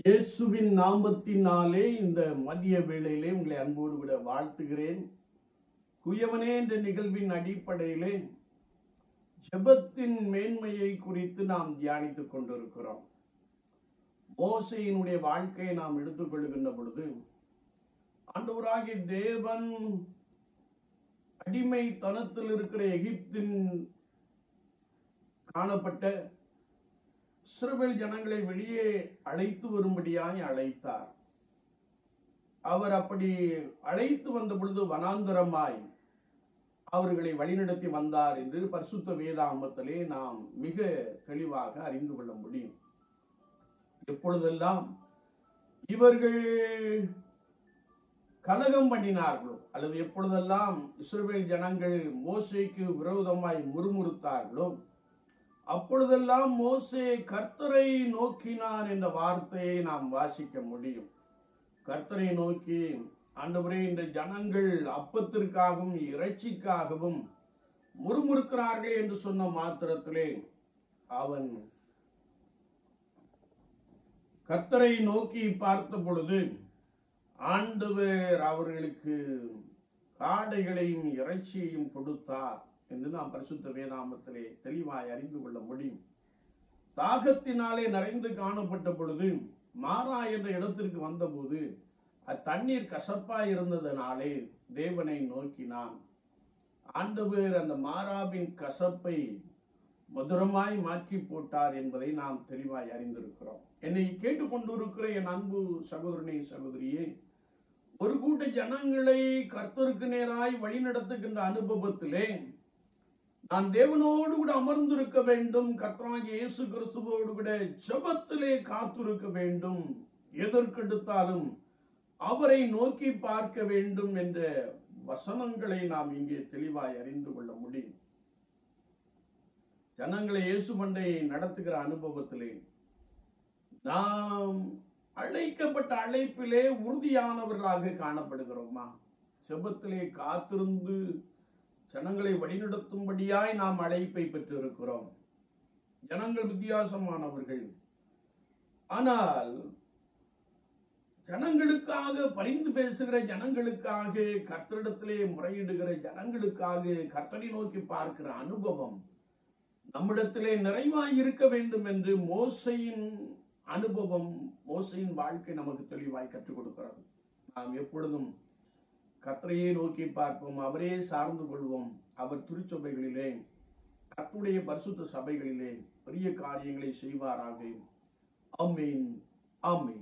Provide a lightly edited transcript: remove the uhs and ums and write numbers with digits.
இயேசுவின் நாமத்தினாலே இந்த மதிய வேளையிலே உங்களை அன்போடு விட வாழ்த்துகிறேன். குயவனே என்ற நிகழ்வின் அடிப்படையிலே ஜெபத்தின் மேன்மையை குறித்து நாம் தியானித்துக் கொண்டிருக்கிறோம். மோசேயினுடைய வாழ்க்கையை நாம் எடுத்துக்கொள்கின்ற பொழுது, ஆண்டவராகிய தேவன் அடிமைத்தனத்தில் இருக்கிற எகிப்தின் காணப்பட்ட இஸ்ரவேல் ஜனங்களை வெளியே அழைத்து வரும்படியாய் அழைத்தார். அவர் அப்படி அழைத்து வந்த பொழுது வனாந்தரமாய் அவர்களை வழிநடத்தி வந்தார் என்று பரிசுத்த வேதாகமத்திலே நாம் மிக தெளிவாக அறிந்து கொள்ள முடியும். எப்பொழுதெல்லாம் இவர்கள் கலகம் பண்ணினார்களோ, அல்லது எப்பொழுதெல்லாம் இஸ்ரவேல் ஜனங்கள் மோசேக்கு விரோதமாய் முறுமுறுத்தார்களோ, அப்பொழுதெல்லாம் மோசே கர்த்தரை நோக்கினான் என்ற வார்த்தையை நாம் வாசிக்க முடியும். கர்த்தரை நோக்கி, ஆண்டவரே, இந்த ஜனங்கள் அப்பத்திற்காகவும் இறைச்சிக்காகவும் முறுமுறுக்கிறார்கள் என்று சொன்ன மாத்திரத்திலே அவன் கர்த்தரை நோக்கி பார்த்த பொழுது ஆண்டவர் அவர்களுக்கு காடைகளையும் இறைச்சியையும் கொடுத்தார் என்று நாம் பரிசுத்த வேதாகமத்திலே தெளிவாய் அறிந்து கொள்ள முடியும். தாகத்தினாலே நிறைந்து காணப்பட்ட பொழுது மாரா என்ற இடத்திற்கு வந்தபோது அத்தண்ணீர் கசப்பாய் இருந்ததனாலே தேவனை நோக்கினான். ஆண்டவர் அந்த மாராவின் கசப்பை மதுரமாய் மாற்றி போட்டார் என்பதை நாம் தெளிவாய் அறிந்திருக்கிறோம். என்னை கேட்டுக்கொண்டிருக்கிற என் அன்பு சகோதரனே, சகோதரியே, ஒரு கூட்ட ஜனங்களை கர்த்தருக்கு நேராய் வழிநடத்துகின்ற அனுபவத்திலே நான் தேவனோடு கூட அமர்ந்திருக்க வேண்டும், கர்த்தராகிய இயேசு கிறிஸ்துவோடு கூட ஜெபத்திலே காத்திருக்க வேண்டும், எதற்கெடுத்தாலும் அவரை நோக்கி பார்க்க வேண்டும் என்ற வசனங்களை நாம் இங்கே தெளிவாய் அறிந்து கொள்ள முடியும். ஜனங்களை இயேசு மண்டை நடத்துகிற அனுபவத்திலே நாம் அழைக்கப்பட்ட அழைப்பிலே உறுதியானவர்களாக காணப்படுகிறோமா? ஜெபத்திலே காத்திருந்து ஜனங்களை வழிநடத்தும்படியாய் நாம் அழைப்பை பெற்றிருக்கிறோம். ஜனங்கள் வித்தியாசமானவர்கள். ஆனால் ஜனங்களுக்காக பரிந்து பேசுகிற ஜனங்களுக்காக, கர்த்தரிடத்திலே முறையிடுகிற ஜனங்களுக்காக கர்த்தரை நோக்கி பார்க்கிற அனுபவம் நம்மிடத்திலே நிறைவாய் இருக்க வேண்டும் என்று மோசேயின் அனுபவம், மோசேயின் வாழ்க்கை நமக்கு தெளிவாய் கற்றுக் கொடுக்கிறது. நாம் எப்பொழுதும் கர்த்தரையே நோக்கி பார்ப்போம், அவரே சார்ந்து கொள்வோம். அவர் திருச்சபைகளிலே, கர்த்தருடைய பரிசுத்த சபைகளிலே பெரிய காரியங்களை செய்வாராக. ஆமென், ஆமென்.